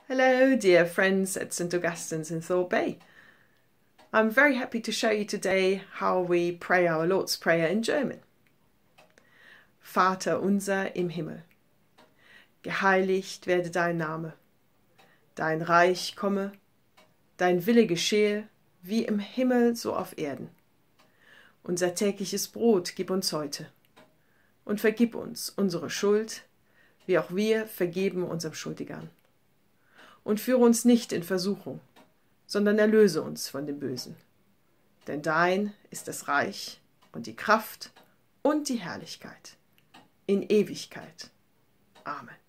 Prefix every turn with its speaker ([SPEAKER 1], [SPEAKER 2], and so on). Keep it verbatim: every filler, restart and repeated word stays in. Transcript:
[SPEAKER 1] Hello, dear friends at Saint Augustine's in Thorpe Bay. I'm very happy to show you today how we pray our Lord's Prayer in German. Vater unser im Himmel, geheiligt werde dein Name, dein Reich komme, dein Wille geschehe, wie im Himmel so auf Erden. Unser tägliches Brot gib uns heute und vergib uns unsere Schuld, wie auch wir vergeben unserem Schuldigern. Und führe uns nicht in Versuchung, sondern erlöse uns von dem Bösen. Denn dein ist das Reich und die Kraft und die Herrlichkeit in Ewigkeit. Amen.